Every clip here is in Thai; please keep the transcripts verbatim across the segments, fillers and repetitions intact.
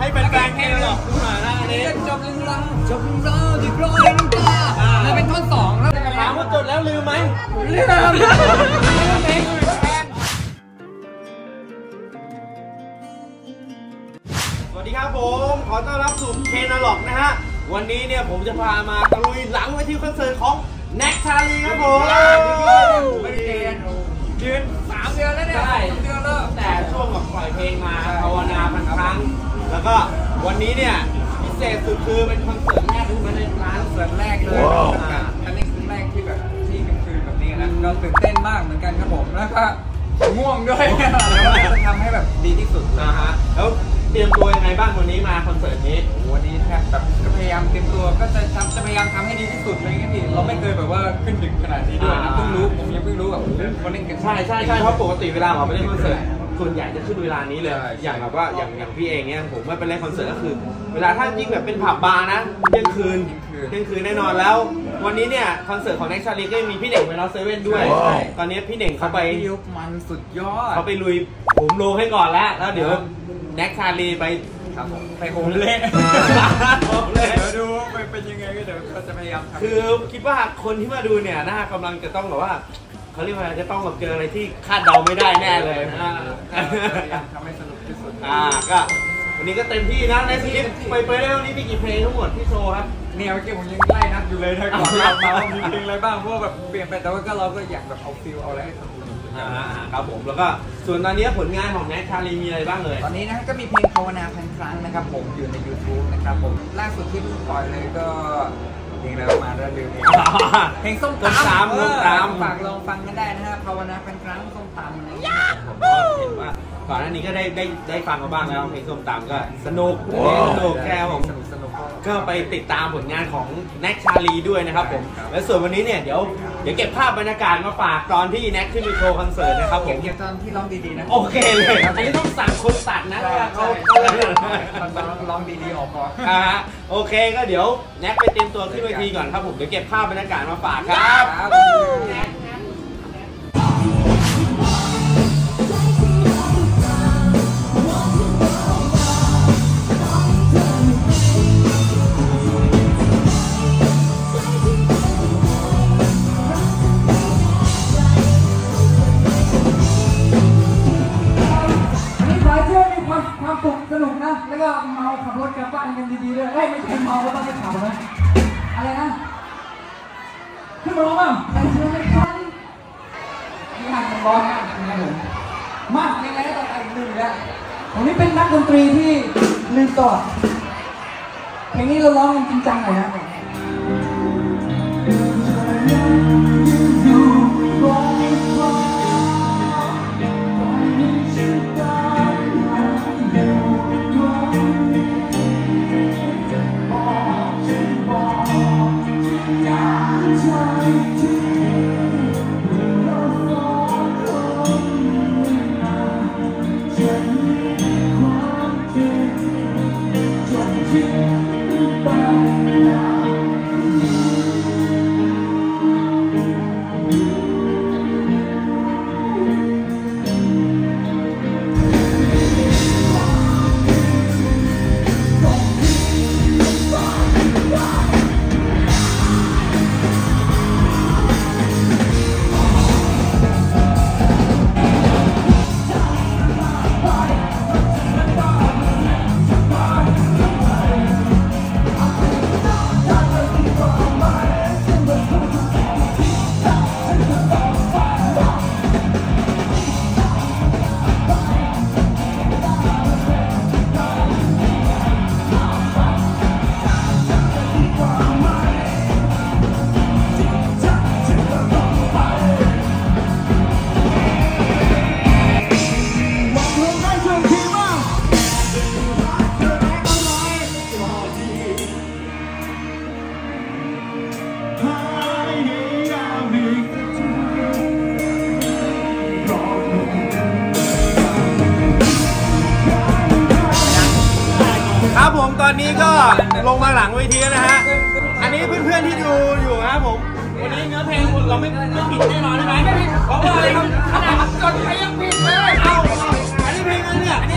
ให้เป็นแฟนเพลงหรอกคุณหมาหน้านี้จบเรื่องราวจบเรื่องราวที่รอยน้ำตาแล้วเป็นท่อนสองแล้วถามว่าจดแล้วลืมไหมลืมเพลงสวัสดีครับผมขอต้อนรับสู่เคนอล็อกนะฮะวันนี้เนี่ยผมจะพามาตะลุยหลังเวทีคอนเสิร์ตของแน็กชาลีครับผมไม่ได้เรียนยืนสามเดือนแล้วเนี่ยใช่เดือนแล้วแต่ช่วงแบบปล่อยเพลงมาภาวนาพันครั้งแล้วก็วันนี้เนี่ยพิเศษสุดคือเป็นคอนเสิร์ตแรกที่มาในร้านคอนเสิร์ตแรกเลยอันนี้คือแรกที่แบบที่กลางคืนแบบนี้นะก็ตื่นเต้นมากเหมือนกันครับผมแล้วก็ง่วงด้วยแล้วจะทำให้แบบดีที่สุดนะฮะแล้วเตรียมตัวยังไงบ้างวันนี้มาคอนเสิร์ตนี้วันนี้แทบแบบก็พยายามเตรียมตัวก็จะทำจะพยายามทำให้ดีที่สุดเลยงั้นพี่เราไม่เคยแบบว่าขึ้นดึกขนาดนี้ด้วยนะเพิ่งรู้ผมยังเพิ่งรู้แบบวันนี้กันใช่ใช่ใช่เพราะปกติเวลาเราไปเล่นคอนเสิร์ตส่วนใหญ่จะขึ้นเวลานี้เลยอย่างแบบว่าอย่างอย่างพี่เองเนี่ยผมว่าไปเล่นคอนเสิร์ตก็คือเวลาถ้ายิ่งแบบเป็นผับบาร์นะเที่ยงคืนเที่ยงคืนแน่นอนแล้ววันนี้เนี่ยคอนเสิร์ตของแน็กชาลีก็มีพี่เน่งไปแล้วเซเว่นด้วยตอนนี้พี่เน่งเขาไปยุคมันสุดยอดเขาไปลุยผมลงให้ก่อนแล้วแล้วเดี๋ยวแน็กชาลีไปไปโฮมเล่เดี๋ยวดูไปเป็นยังไงก็เดี๋ยวเขาจะพยายามทำคือคิดว่าคนที่มาดูเนี่ยน่ากำลังจะต้องแบบว่าเขาเรียกว่าจะต้องแบบเจออะไรที่คาดเดาไม่ได้แน่เลยทำให้สนุกที่สุดอ่าก็วันนี้ก็เต็มที่นะในซีรีส์ไปไปแล้ววันนี้มีกี่เพลงทั้งหมดที่โชว์ครับเนี่ยเมื่อกี้ผมยังไล่นับอยู่เลยนะก่อนเรามามีเพลงอะไรบ้างเพราะว่าแบบเปลี่ยนไปแต่ว่าก็เราก็อยากแบบเอาฟิลเอาอะไรให้สนุกครับผมแล้วก็ส่วนตอนนี้ผลงานของแน็กชาลีมีอะไรบ้างเลยตอนนี้นะก็มีเพลงภาวนาพันครั้งนะครับผมอยู่ใน ยูทูบ นะครับผมล่าสุดที่เพิ่งปล่อยเลยก็เพลงแล้วมาแล้วลืมเพลงส้มตำตามส้มตำฝากลองฟังกันได้นะฮะภาวนาพันครั้งส้มตำผมก็เห็นว่าก่อนหน้านี้ก็ได้ได้ได้ฟังมาบ้างแล้วเพลงส้มตำก็สนุกสนุกแค่ผมก็ไปติดตามผลงานของแน็กชาลีด้วยนะครับผมและส่วนวันนี้เนี่ยเดี๋ยวเดี๋ยวเก็บภาพบรรยากาศมาฝากตอนที่แน็กขึ้นไปโชว์คอนเสิร์ตนะครับผมเก็บตอนที่ร้องดีๆนะโอเคเลยอันนี้ต้องสั่งคนตัดนะเขาร้องดีๆออกก่อนอ่าโอเคก็เดี๋ยวแน็กไปเตรียมตัวขึ้นเวทีก่อนครับผมเดี๋ยวเก็บภาพบรรยากาศมาฝากครับสนุกนะแล้วก็เมาขับรถกลับบ้านกันดีๆด้วยเอ้ยไม่ใช่เมาก็ต้องไปขับนะอะไรนะขึ้นมาร้องมั้งใครเชื่อไม่ทันนี่งานมันร้อนมากนะผมมากยังไงก็ต้องอีกหนึ่งแล้วผมนี่เป็นนักดนตรีที่ลืมตัวเพลงนี้เราร้องจริงจังหน่อยนะตอนนี้ก็ลงมาหลังเวทีนะฮะอันนี้เพื่อนๆที่ดูอยู่นะครับผมวันนี้เนื้อเพลงเราไม่ไม่ผิดแน่นอนใช่ไหมเพราะว่าอะไรครับขนาดจนใครยังผิดเลยเอาอันนี้เพลงอะไรเนี่ยอันนี้เพลง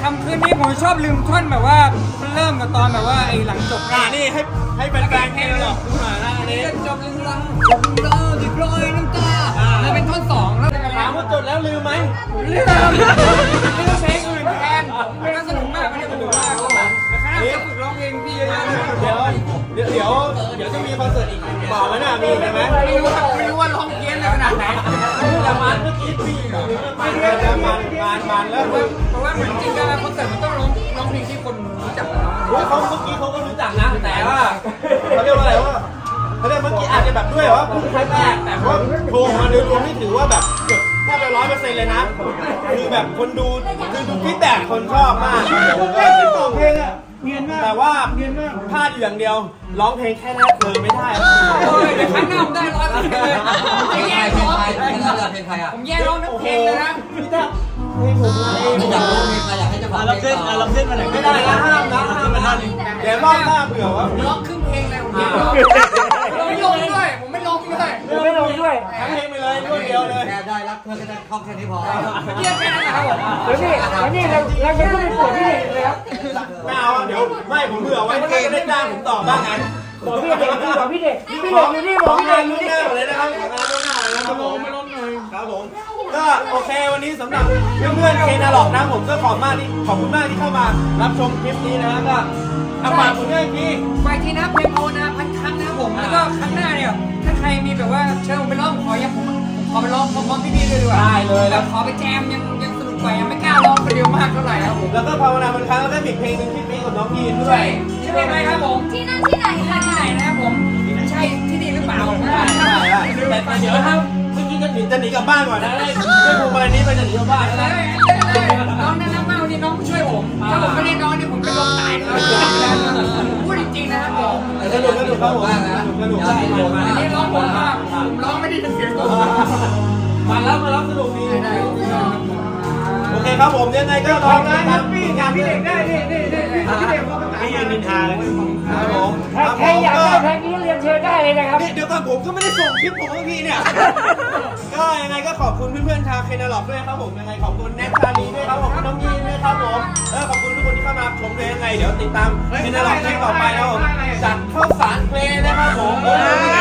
คำคืนนี้ผมชอบลืมท่อนแบบว่ามันเริ่มกับตอนแบบว่าไอ้หลังจบอ่านี่ให้ให้แฟนๆเพลงหรอกดูหน่อยนะอันนี้จบเรื่องราวจบเรื่องราวที่โปรยน้ำตาแล้วเป็นท่อนสองแล้วถามว่าจดแล้วลืมไหมเรื่องเรื่องเพลงอื่นแทนมันก็สนุกมากไม่ได้ผมว่าแต่คณะจะฝึกร้องเพลงพี่เยอะๆเดี๋ยวเดี๋ยวเดี๋ยวเดี๋ยวจะมีคอนเสิร์ตอีกบอกไหมน่ะมีใช่ไหมไม่รู้ว่าไม่รู้ว่าร้องเพี้ยนอะไรขนาดไหนแต่มันเมื่อกี้ปีมันมันมันมันมันแล้วเพราะว่าเหมือนจริงการคอนเสิร์ตมันต้องร้องร้องเพลงที่คนรู้จักนะเขาเมื่อกี้เขาก็รู้จักนะแต่ว่าเขาเรียกว่าอะไรว่าเขาเรียกเมื่อกี้อาจจะแบบด้วยว่าพูดครั้งแรกแต่ว่าโชว์มาโดยรวมนี่ถือว่าแบบเกือบแทบจะร้อยเปอร์เซ็นต์เลยนะคือแบบคนดูคือดูฟีดแบ็กคนชอบมากเพลงอะเนียนมากแต่ว่าพลาดอยู่อย่างเดียวร้องเพลงแค่หน้าเธอไม่ได้โอ้ยเดี๋ยวครั้งหน้าผมได้ร้อยเปอร์เซ็นต์เลยผมแย่ร้องเพลงใครเพลงใครอ่ะผมแย่ร้องทั้งเพลงเลยนะพี่ถ้าเพลงผมไงอยากร้องเพลงใครอยากให้จังหวะเราขึ้นเราขึ้นมาหน่อยไม่ได้นะห้ามนะห้ามมาทันเดี๋ยวรอบหน้าเผื่อว่าร้องครึ่งเพลงเลยผมแย่ร้องผมไม่ลงด้วยผมไม่ลงด้วยไม่ลงด้วยทั้งเพลงไปเลยด้วยเดียวเลยแค่ได้รักเธอก็ได้คล่องแค่นี้พอเยี่ยมแค่นั้นนะครับผมเดี๋ยวนี่เดี๋ยวนี่เราเราจะต้องไปปวดที่เด็กเลยครับไม่เอาเดี๋ยวไม่ผมเผื่อไว้เกมได้จ้างผมต่อบ้างไงบอกพี่เด็กบอกพี่เด็กพี่เด็กอยู่นี่บอกพี่งาเด็นกอยู่ล่วงหนี่น้าเลยนะครับงานล่วงหน้าเลยนะครับผมไม่ล้มเลยครับผมก็โอเควันนี้สำหรับเพื่อนๆเคนนาล็อกนะผมก็ขอบมากที่ขอบคุณมากที่เข้ามารับชมคลิปนี้นะก็เอาฝากผลงานพี่ไปที่นับเพลงโอนะพันครั้งนะครับผมแล้วก็ครั้งหน้าเนี่ยถ้าใครมีแบบว่าเชิญผมไปร้องขอยังผมขอไปร้องพร้อมๆพี่ๆด้วยดีกว่าได้เลยแล้วขอไปแจมยังยังสนุกกว่ายังไม่กล้าร้องคนเดียวมากเท่าไหร่ครับผมแล้วก็ภาวนาบางครั้งแล้วก็มีเพลงหนึ่งที่ปีกับน้องยีนด้วใช่ยใช่เพลงอะไรครับผมที่นั่นที่ไหนที่คะไหนนะครับผมใช่ที่นี่หรือเปล่าผมไม่ใช่ได้ใช่ใช่แต่แต่เดี๋ยวถ้าเมื่อกี้จะหนีจะหนีกลับบ้านก่อนนะได้ได้ภูมิอะไรนี้ไปจะหนีกลับบ้านเลนะยเลยน้องน่ารักมากวันนี้น้องช่วยผมถ้าผมไม่ได้น้องนี่ผมเป็นลมตายเลยพูดจริงๆนะครับผมสนุกสนุกครับผมสนุกสนุกอันนี้ร้องผมมากผมร้องไม่ได้ยินเสียงตัวมาแล้วมาแล้วสนุกดีโอเคครับผมยังไงก็ลองนะแฮปปี้งานพี่เด็กได้นี่นี่นี่พี่เด็กก็ไม่ยืนนินทาเลยครับผมใครอยากได้เพลงนี้เรียนเชิญได้เลยนะครับเดี๋ยวก่อนผมก็ไม่ได้ส่งคลิปผมเมื่อกี้เนี่ยก็ยังไงก็ขอบคุณเพื่อนๆชาวเคนนาล็อกด้วยครับผมยังไงขอบคุณแน็กชาลีด้วยครับผมน้องยีนด้วยครับผมเออขอบคุณทุกคนที่เข้ามาชมด้วยยังไงเดี๋ยวติดตามเคนนาล็อกต่อไปนะผมจากข้าวสารเพลงนะครับผมไม่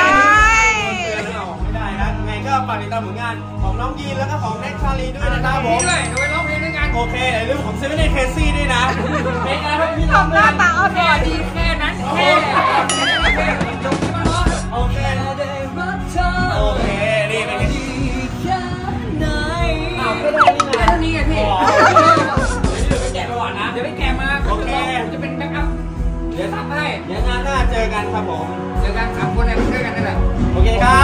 ได้นะยังไงก็ฝากติดตามผลงานของน้องยีนแล้วก็ของแน็กชาลีด้วยนะครับผมด้วยเดี๋ยวไปร้องเพลงด้วยกันโอเคในเรื่องของเซเว่นเดย์เคซี่ด้วยนะเพลงอะไรพี่ของหน้าตาเอาแค่ดีแค่นั้นแค่จบที่มาร้องโอเคโอเคนี่เป็นไงอ้าวไม่ได้นี่ไงเท่านี้ไงพี่แกะประวัตินะเดี๋ยวไปแกะมาโอเคจะเป็นแบ็คอัพเดี๋ยวทำให้เดี๋ยวงานหน้าเจอกันครับผมเดี๋ยวกันสามคนเนี่ยด้วยกันนั่นแหละโอเคครับ